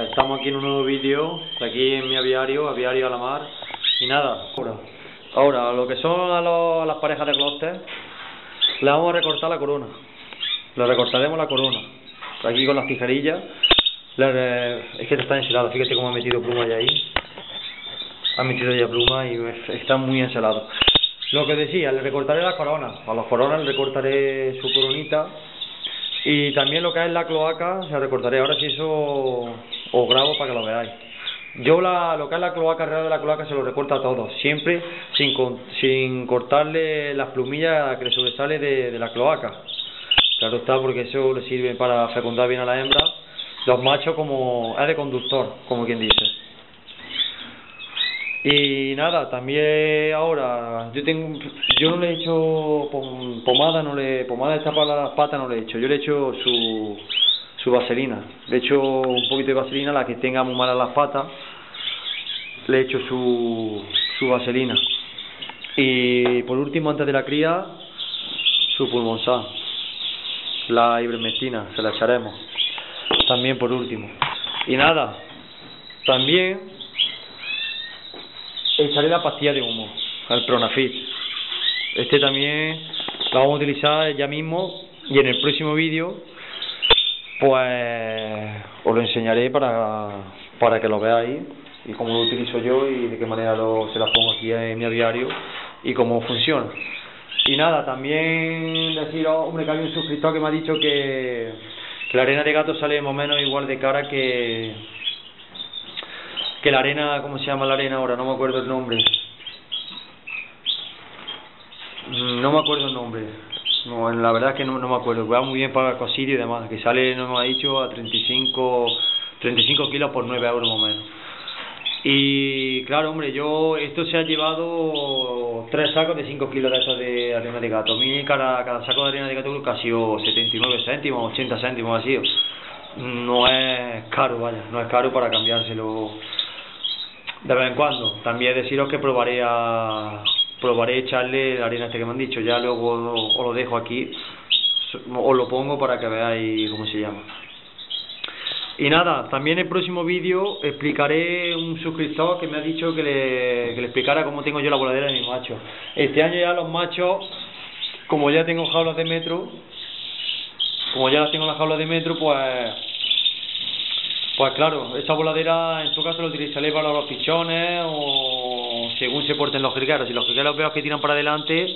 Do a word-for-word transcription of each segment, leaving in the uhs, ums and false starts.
estamos aquí en un nuevo vídeo, aquí en mi aviario, aviario a la mar. Y nada, ahora, ahora lo que son a, los, a las parejas de clúster, le vamos a recortar la corona. Le recortaremos la corona. Aquí con las tijerillas. Le, es que está enselado, fíjate cómo ha metido pluma ya ahí. Ha metido ya pluma y está muy enselado. Lo que decía, le recortaré la corona. A las coronas le recortaré su coronita. Y también lo que es la cloaca, se la recortaré. Ahora sí eso os grabo para que lo veáis. Yo la, lo que es la cloaca, alrededor de la cloaca se lo recorta a todos, siempre sin, sin cortarle las plumillas que le sobresale de, de la cloaca. Claro está, porque eso le sirve para fecundar bien a la hembra. Los machos como es de conductor, como quien dice. Y nada, también ahora yo tengo, yo no le he hecho pomada, no le pomada esta para las patas no le he hecho. Yo le he hecho su su vaselina. Le he hecho un poquito de vaselina, la que tenga muy malas las patas. Le he hecho su su vaselina. Y por último, antes de la cría, su pulmonsal, la ivermectina, se la echaremos. También por último. Y nada, también echaré la pastilla de humo, el Pronafit. Este también lo vamos a utilizar ya mismo y en el próximo vídeo pues os lo enseñaré para, para que lo veáis y cómo lo utilizo yo y de qué manera lo, se las pongo aquí en mi aviario y cómo funciona. Y nada, también deciros, hombre, que hay un suscriptor que me ha dicho que, que la arena de gato sale más o menos igual de cara que que la arena, ¿cómo se llama la arena ahora? No me acuerdo el nombre. No me acuerdo el nombre. No, la verdad es que no, no me acuerdo. Va muy bien para el cosidio y demás. Que sale, no me ha dicho, a treinta y cinco kilos por nueve euros más o menos. Y claro, hombre, yo, esto se ha llevado tres sacos de cinco kilos de esas de arena de gato. A mí cada, cada saco de arena de gato creo que ha sido setenta y nueve céntimos, ochenta céntimos ha sido. No es caro, vaya, no es caro para cambiárselo de vez en cuando. También deciros que probaré a probaré echarle la arena este que me han dicho. Ya luego os lo dejo aquí, os lo pongo para que veáis cómo se llama. Y nada, también en el próximo vídeo explicaré un suscriptor que me ha dicho que le, que le explicara cómo tengo yo la voladera de mis machos. Este año ya los machos, como ya tengo jaulas de metro, como ya las tengo las jaulas de metro, pues Pues claro, esta voladera en tu caso la utilizaré para los pichones o según se porten los jilgueros. Si los jilgueros veo que tiran para adelante,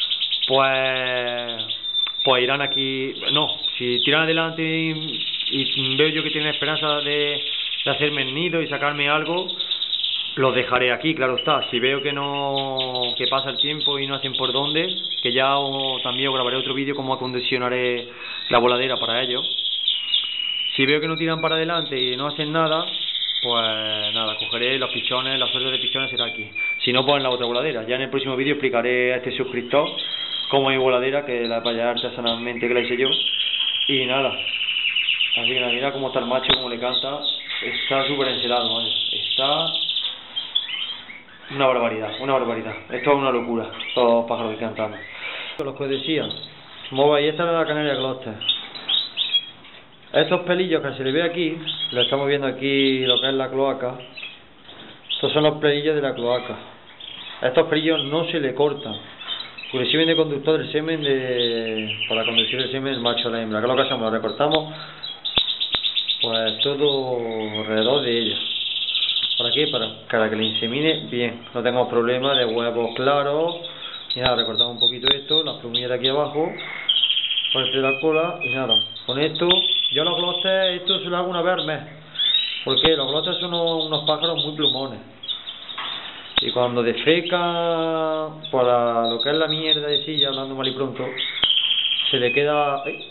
pues pues irán aquí. No, si tiran adelante y, y veo yo que tienen esperanza de, de hacerme el nido y sacarme algo, los dejaré aquí, claro está. Si veo que no, que pasa el tiempo y no hacen por dónde, que ya o, también os grabaré otro vídeo cómo acondicionaré la voladera para ellos. Si veo que no tiran para adelante y no hacen nada, pues nada, cogeré los pichones, la suerte de pichones será aquí. Si no, pues en la otra voladera. Ya en el próximo vídeo explicaré a este suscriptor cómo es mi voladera, que la vaya artesanalmente que la hice yo. Y nada, así que nada, mira cómo está el macho, cómo le canta. Está súper encelado, ¿vale? Está una barbaridad, una barbaridad. Esto es una locura, todos los pájaros que cantan. Los que os decía, como veis, esta es la canaria clúster. Estos pelillos que se le ve aquí, lo estamos viendo aquí lo que es la cloaca. Estos son los pelillos de la cloaca. Estos pelillos no se le cortan, porque sirven de conductor del semen de, para conducir el semen del macho a la hembra. ¿Qué es lo que hacemos? Lo recortamos pues todo alrededor de ella. ¿Para qué? Para, para que le insemine bien, no tengamos problemas de huevos claros. Y nada, recortamos un poquito esto, las plumillas de aquí abajo, por entre la cola y nada. Con esto, yo los glostes, esto se lo hago una vez al mes. Porque los glostes son unos, unos pájaros muy plumones. Y cuando defeca, para lo que es la mierda de silla, hablando mal y pronto, se le queda... ¿Eh?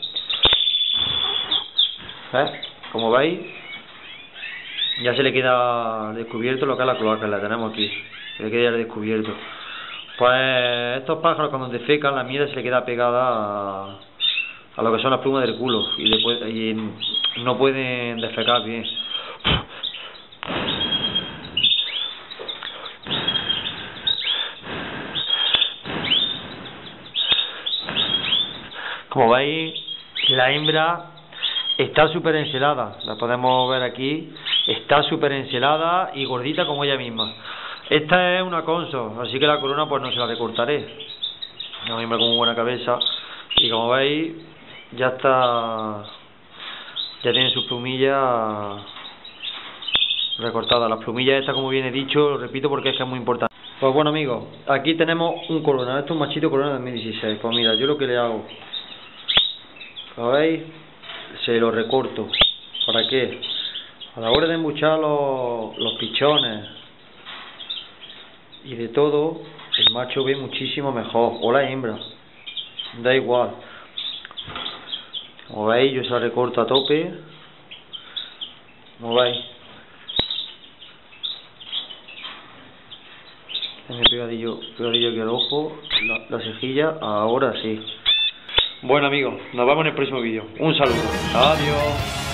Como veis, ya se le queda descubierto lo que es la cloaca, la tenemos aquí. Se le queda descubierto. Pues estos pájaros cuando defecan, la mierda se le queda pegada a... a lo que son las plumas del culo y, después, y no pueden defecar bien. Como veis, la hembra está súper encelada, la podemos ver aquí. está súper encelada y gordita como ella misma. Esta es una conso, así que la corona pues no se la recortaré. Una hembra con buena cabeza. Y como veis, ya está, ya tiene sus plumillas recortadas. Las plumillas estas, como bien he dicho, lo repito porque es que es muy importante. Pues bueno, amigos, aquí tenemos un corona. Esto es un machito corona de dos mil dieciséis. Pues mira, yo lo que le hago, ¿lo veis? Se lo recorto. ¿Para qué? A la hora de embuchar los, los pichones y de todo, el macho ve muchísimo mejor, o la hembra, da igual. Como veis, yo se la recorto a tope. Como veis, tiene pegadillo, pegadillo aquí al ojo, la, la cejilla, ahora sí. Bueno amigos, nos vemos en el próximo vídeo. Un saludo. Adiós.